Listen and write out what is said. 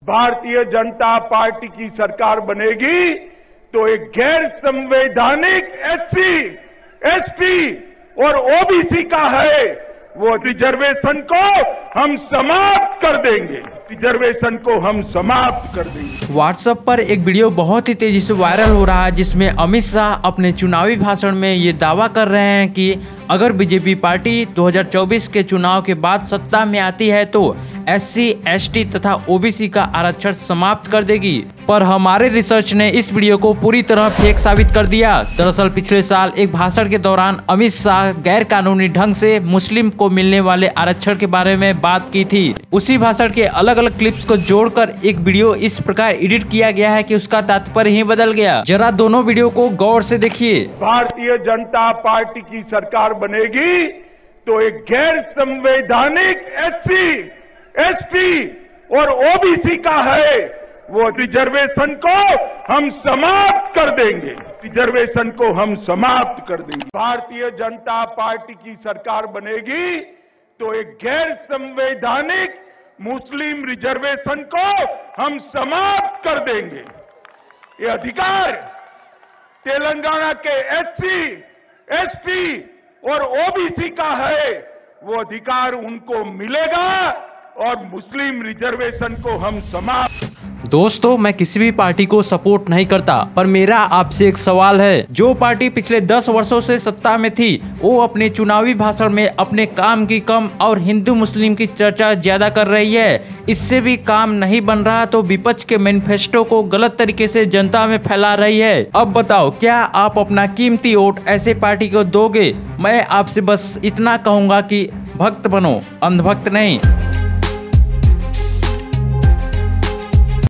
Bharatiya Janata party की सरकार बनेगी तो एक गैर संवैधानिक एससी, एसटी और ओबीसी का है वो रिजर्वेशन को हम समाप्त कर देंगे। रिजर्वेशन को हम समाप्त कर देंगे। व्हाट्सएप पर एक वीडियो बहुत ही तेजी से वायरल हो रहा है जिसमें अमित शाह अपने चुनावी भाषण में ये दावा कर रहे हैं कि अगर बीजेपी पार्टी 2024 के चुनाव के बाद सत्ता में आती है तो एससी, एसटी तथा ओबीसी का आरक्षण समाप्त कर देगी। पर हमारे रिसर्च ने इस वीडियो को पूरी तरह फेक साबित कर दिया। दरअसल पिछले साल एक भाषण के दौरान अमित शाह गैर कानूनी ढंग से मुस्लिम को मिलने वाले आरक्षण के बारे में बात की थी। उसी भाषण के अलग अलग क्लिप्स को जोड़कर एक वीडियो इस प्रकार एडिट किया गया है कि उसका तात्पर्य ही बदल गया। जरा दोनों वीडियो को गौर से देखिए। भारतीय जनता पार्टी की सरकार बनेगी तो एक गैर संवैधानिक एससी, एसटी और ओबीसी का है वो रिजर्वेशन को हम समाप्त कर देंगे। रिजर्वेशन को हम समाप्त कर देंगे। भारतीय जनता पार्टी की सरकार बनेगी तो एक गैर संवैधानिक मुस्लिम रिजर्वेशन को हम समाप्त कर देंगे। ये अधिकार तेलंगाना के एससी, एसटी और ओबीसी का है वो अधिकार उनको मिलेगा और मुस्लिम रिजर्वेशन को हम समाप्त। दोस्तों, मैं किसी भी पार्टी को सपोर्ट नहीं करता, पर मेरा आपसे एक सवाल है। जो पार्टी पिछले 10 वर्षों से सत्ता में थी वो अपने चुनावी भाषण में अपने काम की कम और हिंदू मुस्लिम की चर्चा ज्यादा कर रही है। इससे भी काम नहीं बन रहा तो विपक्ष के मैनिफेस्टो को गलत तरीके से जनता में फैला रही है। अब बताओ, क्या आप अपना कीमती वोट ऐसे पार्टी को दोगे? मैं आपसे बस इतना कहूँगा कि भक्त बनो, अंधभक्त नहीं।